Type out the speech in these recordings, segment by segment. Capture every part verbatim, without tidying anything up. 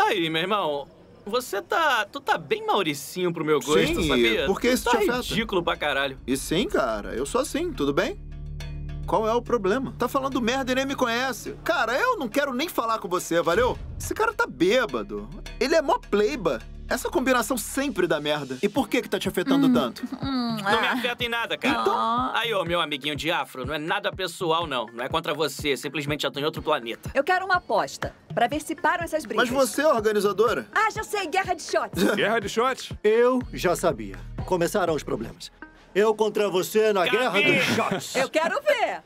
Aí, meu irmão, você tá... Tu tá bem mauricinho pro meu gosto, sim, sabia? Por que isso tá te afeta? ridículo pra caralho. E sim, cara, eu sou assim, tudo bem? Qual é o problema? Tá falando merda e nem me conhece. Cara, eu não quero nem falar com você, valeu? Esse cara tá bêbado. Ele é mó pleiba. Essa combinação sempre dá merda. E por que que tá te afetando hum, tanto? Hum, não ah. me afeta em nada, cara. Então... Aí, ô, meu amiguinho de afro, não é nada pessoal, não. Não é contra você, simplesmente já tô em outro planeta. Eu quero uma aposta, pra ver se param essas brigas. Mas você é a organizadora? Ah, já sei, guerra de shots. Guerra de shots? Eu já sabia. Começaram os problemas. Eu contra você na Gabi! guerra dos shots. Eu quero ver.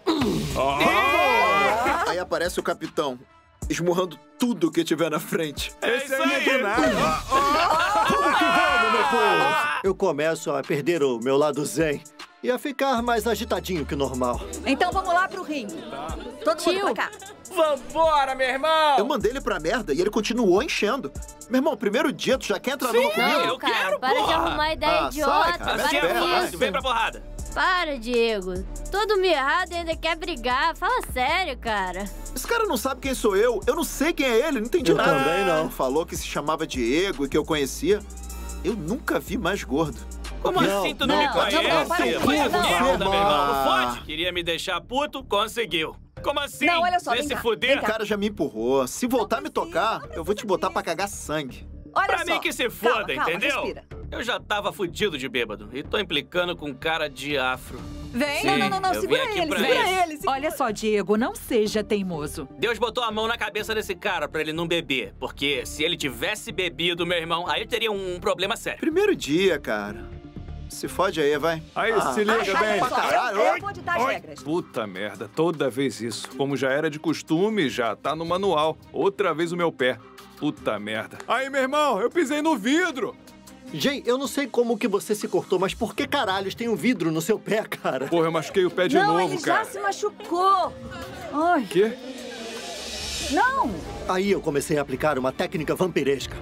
Oh! Aí aparece o capitão, esmurrando tudo que tiver na frente. Esse aí é do nada. Como que vamos, meu povo? Eu começo a perder o meu lado zen e a ficar mais agitadinho que o normal. Então vamos lá pro ringue. Todo Tio. mundo pra cá. Vambora, meu irmão! Eu mandei ele pra merda e ele continuou enchendo. Meu irmão, primeiro dia, tu já quer entrar numa comigo? eu Não, cara, quero, para de porra. arrumar ideia Ah, idiota. sai, cara, para Assim, espera, com vai. isso. vem pra porrada. Para, Diego. Todo mirrado e ainda quer brigar. Fala sério, cara. Esse cara não sabe quem sou eu. Eu não sei quem é ele, não entendi Eu nada. também não. Falou que se chamava Diego e que eu conhecia. Eu nunca vi mais gordo. Como Não, assim tu não, não, me conhece? não, para aí, Vai a não. merda, meu irmão. Ah. Não fode? Queria me deixar puto? Conseguiu. Como assim? Não, olha só, Vem vem se cá, fuder? vem O cara já me empurrou. Se voltar a me tocar, eu vou te botar pra cagar sangue. Olha Pra só. mim que se Calma, foda, calma, entendeu? respira. Eu já tava fudido de bêbado e tô implicando com um cara de afro. Vem. Sim, não, não, não, não. eu Segura vim aqui ele, pra segura isso. ele. segura- Olha só, Diego, não seja teimoso. Deus botou a mão na cabeça desse cara pra ele não beber. Porque se ele tivesse bebido, meu irmão, aí teria um problema sério. Primeiro dia, cara. Se fode aí, vai. Aí, Ah, se liga Ah, bem. olha só, caralho. eu, eu vou ditar as Oi. regras. Puta merda, toda vez isso. Como já era de costume, já tá no manual. Outra vez o meu pé. Puta merda. Aí, meu irmão, eu pisei no vidro. Jay, eu não sei como que você se cortou, mas por que caralhos tem um vidro no seu pé, cara? Porra, eu machuquei o pé de não, novo, ele cara. já se machucou. Ai, Quê? não. Aí eu comecei a aplicar uma técnica vampiresca.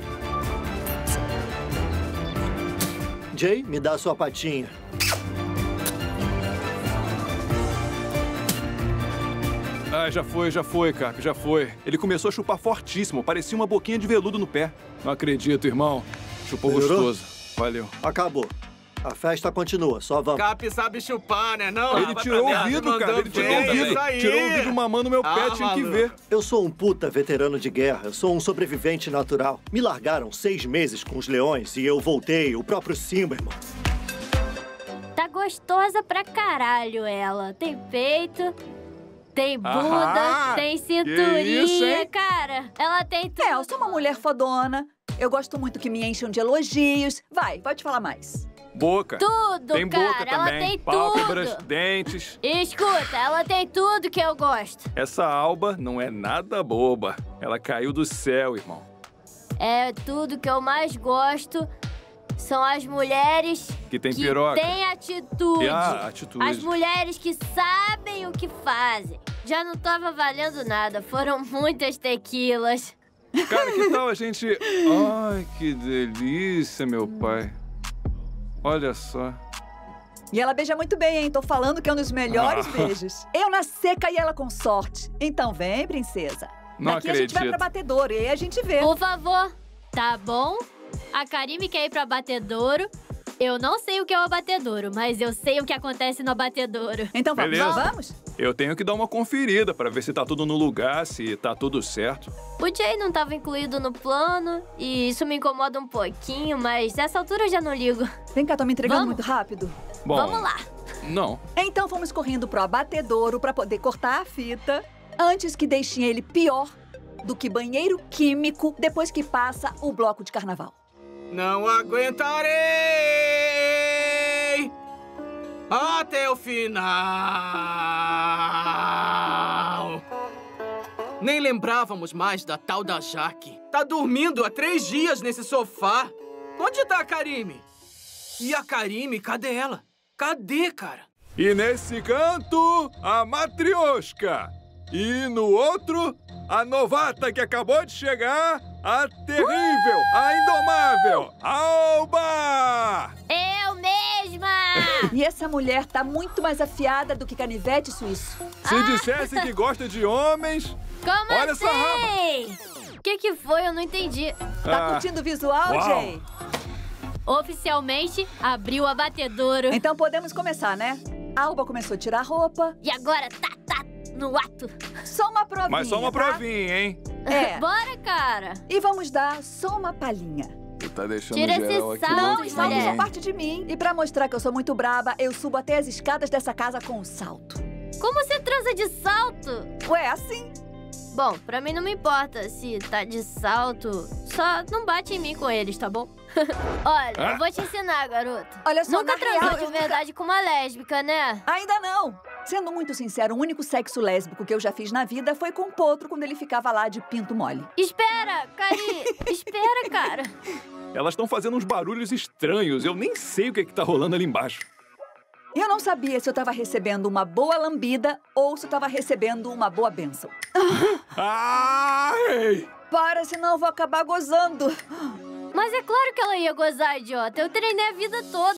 Jay, me dá a sua patinha. Ah, já foi, já foi, Cap, já foi. Ele começou a chupar fortíssimo, parecia uma boquinha de veludo no pé. Não acredito, irmão. Chupou Melhorou? gostoso. Valeu. Acabou. A festa continua, só vamos. Cap sabe chupar, né não? Ele vai tirou pra o merda, vidro, mandou cara. Ele tirou o bem, vidro. isso aí. Tirou o vidro mamando meu pé, Ah, tinha que maluco. ver. Eu sou um puta veterano de guerra, eu sou um sobrevivente natural. Me largaram seis meses com os leões e eu voltei, o próprio Simba, irmão. Tá gostosa pra caralho ela. Tem peito, tem bunda, Aham, tem que cinturinha, isso, hein? cara. Ela tem tudo. É, eu sou uma mulher fodona. Eu gosto muito que me encham de elogios. Vai, pode falar mais. Boca. Tudo, Tem cara. boca ela também. tem Pálpebras, tudo. dentes. Escuta, ela tem tudo que eu gosto. Essa Alba não é nada boba. Ela caiu do céu, irmão. É tudo que eu mais gosto. São as mulheres Que tem que piroca. têm atitude. E a atitude. As mulheres que sabem o que fazem. Já não tava valendo nada. Foram muitas tequilas. Cara, que tal a gente... Ai, que delícia, meu pai. Olha só. E ela beija muito bem, hein? Tô falando que é um dos melhores Ah. beijos. Eu na seca e ela com sorte. Então vem, princesa. Não Daqui a gente vai acredito. pra batedouro e aí a gente vê. Por favor, tá bom? A Karime quer ir pro abatedouro. Eu não sei o que é o abatedouro, mas eu sei o que acontece no abatedouro. Então vamos, Beleza. vamos? Eu tenho que dar uma conferida pra ver se tá tudo no lugar, se tá tudo certo. O Jay não tava incluído no plano e isso me incomoda um pouquinho, mas nessa altura eu já não ligo. Vem cá, tô me entregando Vamos. muito rápido. Bom, Vamos lá. Não. Então fomos correndo pro abatedouro pra poder cortar a fita antes que deixem ele pior do que banheiro químico depois que passa o bloco de carnaval. Não aguentarei até o final. Nem lembrávamos mais da tal da Jaque. Tá dormindo há três dias nesse sofá. Onde tá a Karime? E a Karime, cadê ela? Cadê, cara? E nesse canto, a Matrioshka. E no outro, a novata que acabou de chegar, a terrível, a indomável, Alba! Eu mesma! E essa mulher tá muito mais afiada do que canivete suíço. Se dissesse que gosta de homens, Como olha essa raba. assim? O que que foi? Eu não entendi. Tá Ah. curtindo o visual, Uau. Jay? Oficialmente, abriu o abatedouro. Então podemos começar, né? A Alba começou a tirar a roupa. E agora, tá, tá, no ato. Só uma provinha, Mas só uma tá? provinha, hein? É. Bora, cara. E vamos dar só uma palhinha. Tu tá deixando Tira esse geral aqui salto, Não, louco, os saltos mulher. são parte de mim. E pra mostrar que eu sou muito braba, eu subo até as escadas dessa casa com um salto. Como você transa de salto? Ué, assim? Bom, pra mim não me importa se tá de salto. Só não bate em mim com eles, tá bom? Olha, Ah. eu vou te ensinar, garoto. Olha só, Nunca na transou real, de eu nunca- verdade com uma lésbica, né? Ainda não. Sendo muito sincero, o único sexo lésbico que eu já fiz na vida foi com o Potro quando ele ficava lá de pinto mole. Espera, Cari. Espera, cara. Elas estão fazendo uns barulhos estranhos. Eu nem sei o que, é que tá rolando ali embaixo. Eu não sabia se eu tava recebendo uma boa lambida ou se eu tava recebendo uma boa bênção. Ai! Para, senão eu vou acabar gozando. Mas é claro que ela ia gozar, idiota. Eu treinei a vida toda.